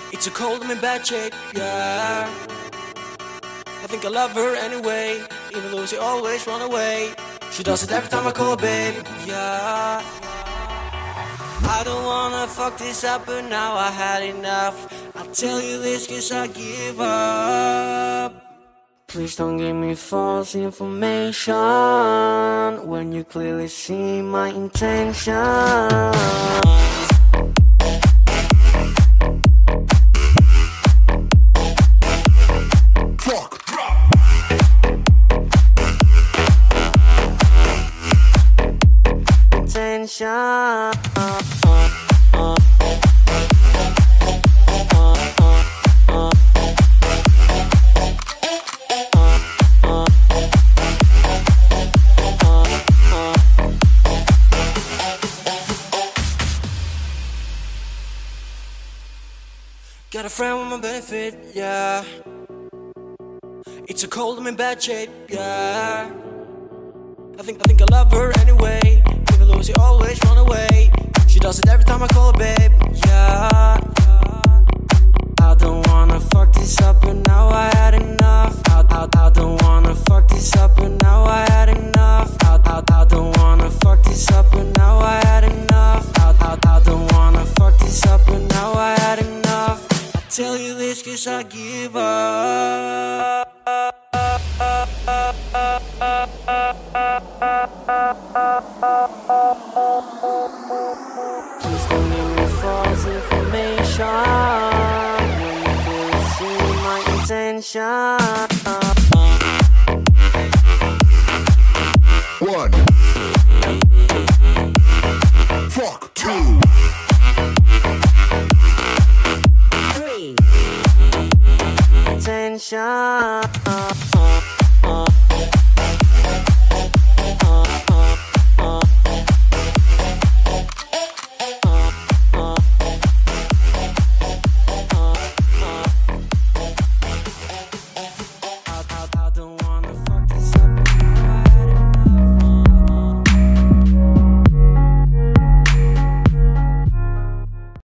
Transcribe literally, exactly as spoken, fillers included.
It's a cold, I'm in bad shape, yeah. I think I love her anyway, even though she always run away. She does it every time I call her babe, yeah. I don't wanna fuck this up, but now I had enough. I'll tell you this cause I give up. Please don't give me false information when you clearly see my intention. Intention. Got a friend with my benefit, yeah. It's a cold, I'm in bad shape, yeah. I think, I think I love her anyway, even though she always run away. She does it every time I call her babe, yeah. I don't wanna fuck this up, but now I had enough. I, I, I don't wanna fuck this up, but now I had enough. I, I, I don't wanna fuck this up, but now I had enough. I, I, I don't wanna fuck this up, but now I had enough. I tell you this cause I give up. Please don't give me false information when you clearly see my intention.